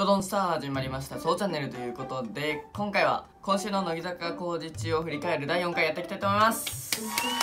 ドドンスター始まりましたそうチャンネルということで、今回は今週の乃木坂工事中を振り返る第4回やっていきたいと思います。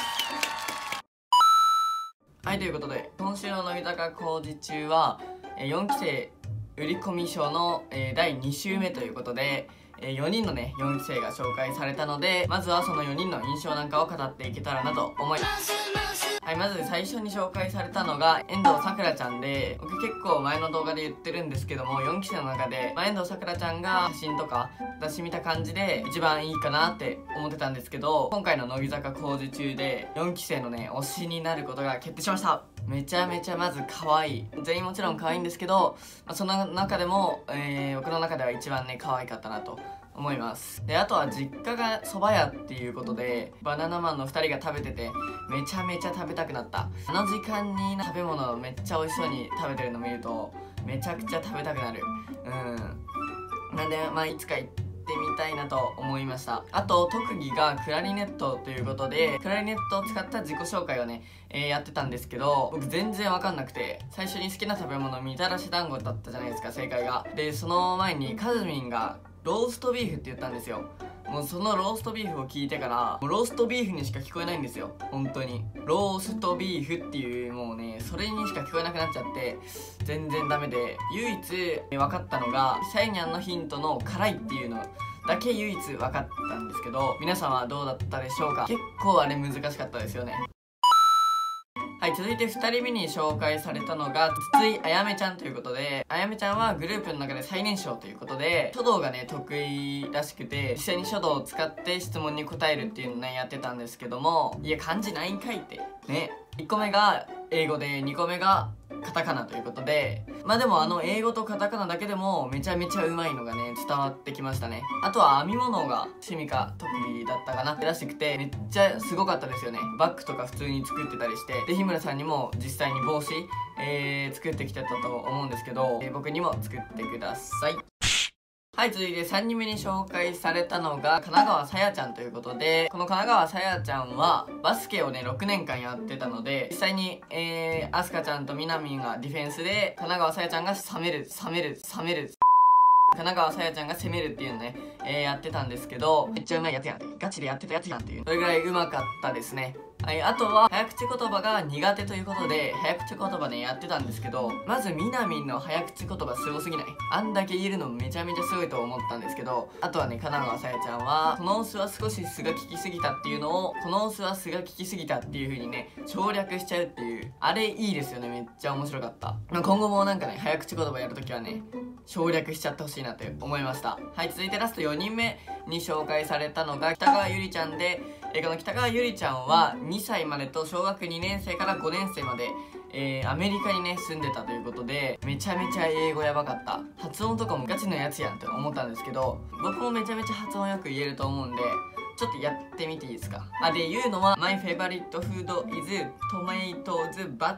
はい、ということで今週の乃木坂工事中は4期生売り込み賞の第2週目ということで、4人のね4期生が紹介されたので、まずはその4人の印象なんかを語っていけたらなと思います。はい、まず最初に紹介されたのが遠藤さくらちゃんで、僕結構前の動画で言ってるんですけども、4期生の中で、遠藤さくらちゃんが写真とか出し見た感じで一番いいかなって思ってたんですけど、今回の乃木坂工事中で4期生のね推しになることが決定しました。めちゃめちゃまず可愛い、全員もちろん可愛いんですけど、その中でも、僕の中では一番ね可愛かったなと思います。で、あとは実家が蕎麦屋っていうことで、バナナマンの2人が食べててめちゃめちゃ食べたくなった。あの時間に食べ物をめっちゃ美味しそうに食べてるの見るとめちゃくちゃ食べたくなる。なんでいつか行ってみたいなと思いました。あと特技がクラリネットということで、クラリネットを使った自己紹介をね、やってたんですけど、僕全然わかんなくて、最初に好きな食べ物みたらし団子だったじゃないですか、正解が。で、その前にかずみんがローストビーフって言ったんですよ。もうそのローストビーフを聞いてからもうローストビーフにしか聞こえないんですよ、本当に。ローストビーフっていう、もうねそれにしか聞こえなくなっちゃって全然ダメで、唯一分かったのがシャイニャンのヒントの辛いっていうのだけ唯一分かったんですけど、皆さんはどうだったでしょうか。結構あれ難しかったですよね。はい、続いて2人目に紹介されたのが筒井あやめちゃんということで、あやめちゃんはグループの中で最年少ということで、書道がね得意らしくて、実際に書道を使って質問に答えるっていうのをねやってたんですけども、いや漢字ないんかいってね。1個目が英語で2個目がカタカナということで、でも英語とカタカナだけでもめちゃめちゃうまいのがね伝わってきましたね。あとは編み物が趣味か特技だったかならしくて、めっちゃすごかったですよね。バッグとか普通に作ってたりして、で日村さんにも実際に帽子、作ってきてたと思うんですけど、僕にも作ってください。はい、続いて3人目に紹介されたのが神奈川さやちゃんということで、この神奈川さやちゃんはバスケをね6年間やってたので、実際にあすかちゃんとみなみんがディフェンスで、神奈川さやちゃんが冷める神奈川さやちゃんが攻めるっていうのね、やってたんですけど、めっちゃうまいやつやんって、ガチでやってたやつやんっていう、それぐらいうまかったですね。はい、あとは早口言葉が苦手ということで早口言葉ねやってたんですけど、まずみなみんの早口言葉すごすぎない？あんだけ言えるのめちゃめちゃすごいと思ったんですけど、あとはね神奈川さやちゃんはこのオスは少し素が効きすぎたっていうのを、このオスは素が効きすぎたっていう風にね省略しちゃうっていう、あれいいですよね。めっちゃ面白かった。今後もなんかね早口言葉やるときはね省略しちゃってほしいなって思いました。はい、続いてラスト4人目に紹介されたのが北川ゆりちゃんで、この北川ゆりちゃんは2歳までと小学2年生から5年生まで、アメリカにね住んでたということで、めちゃめちゃ英語やばかった。発音とかもガチのやつやんって思ったんですけど、僕もめちゃめちゃ発音よく言えると思うんでちょっとやってみていいですか。で言うのは My favorite food is tomatoes but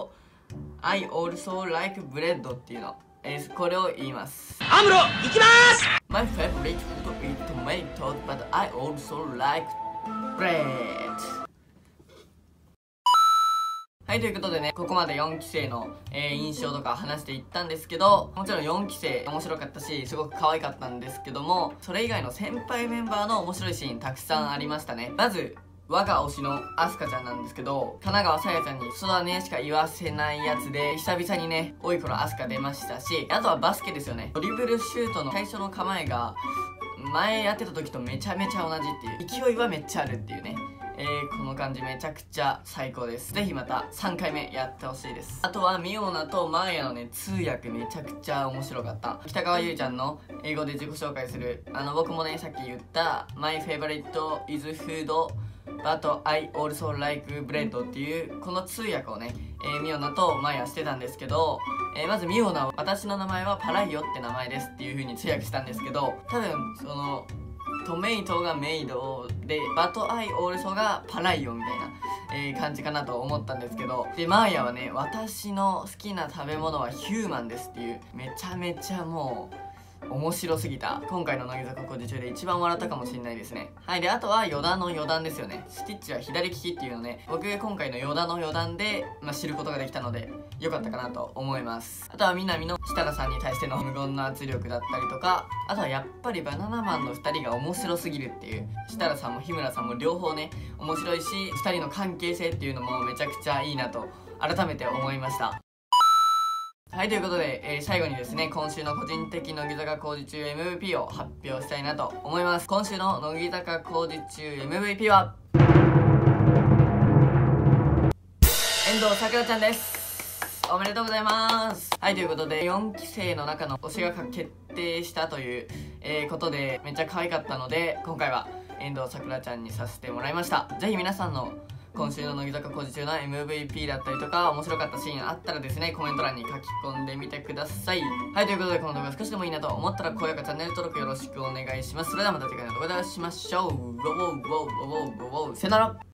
I also like bread っていうの、これを言います。 アムロ行きます。 My favorite food is tomatoes but I also like bread。 はい、ということでね、ここまで4期生の、印象とか話していったんですけど、もちろん4期生面白かったしすごく可愛かったんですけども、それ以外の先輩メンバーの面白いシーンたくさんありましたね。まず我が推しのあすかちゃんなんですけど、神奈川さやちゃんにそうだねしか言わせないやつで、久々にねおいこのあすか出ましたし、あとはバスケですよね。ドリブルシュートの最初の構えが前やってた時とめちゃめちゃ同じっていう、勢いはめっちゃあるっていうね、この感じめちゃくちゃ最高です。ぜひまた3回目やってほしいです。あとはミオナとマーヤのね通訳めちゃくちゃ面白かった。北川ゆりちゃんの英語で自己紹介する僕もねさっき言った My favorite is food but I also like bread っていうこの通訳をね、ミオナとマーヤしてたんですけど、まずミオナは私の名前はパライヨって名前ですっていう風に通訳したんですけど、多分そのトメイトがメイドでバトアイオールソがパライオみたいな、感じかなと思ったんですけど、でマーヤはね私の好きな食べ物はヒューマンですっていう、めちゃめちゃもう面白すぎた。今回の乃木坂工事中で一番笑ったかもしれないですね。はい。で、あとは与田の余談ですよね。スティッチは左利きっていうのね、僕今回の与田の余談で、知ることができたので良かったかなと思います。あとはみなみの設楽さんに対しての無言の圧力だったりとか、あとはやっぱりバナナマンの2人が面白すぎるっていう、設楽さんも日村さんも両方ね面白いし、2人の関係性っていうのもめちゃくちゃいいなと改めて思いました。はい、ということで、最後にですね、今週の個人的乃木坂工事中 MVP を発表したいなと思います。今週の乃木坂工事中 MVP は遠藤さくらちゃんです。おめでとうございます。はい、ということで4期生の中の推しが決定したという、ことでめっちゃ可愛かったので、今回は遠藤さくらちゃんにさせてもらいました。ぜひ皆さんの今週の乃木坂工事中の MVP だったりとか面白かったシーンあったらですね、コメント欄に書き込んでみてください。はい、ということでこの動画少しでもいいなと思ったら高評価、チャンネル登録よろしくお願いします。それではまた次回の動画でお会いしましょう。さよなら。